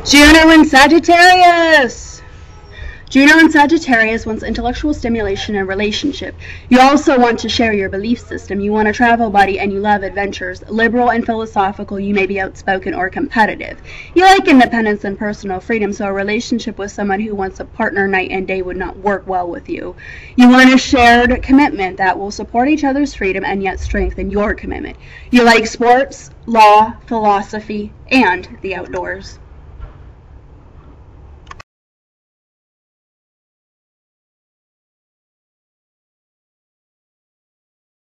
Juno and Sagittarius! Juno and Sagittarius wants intellectual stimulation and relationship. You also want to share your belief system. You want a travel buddy and you love adventures. Liberal and philosophical, you may be outspoken or competitive. You like independence and personal freedom, so a relationship with someone who wants a partner night and day would not work well with you. You want a shared commitment that will support each other's freedom and yet strengthen your commitment. You like sports, law, philosophy, and the outdoors.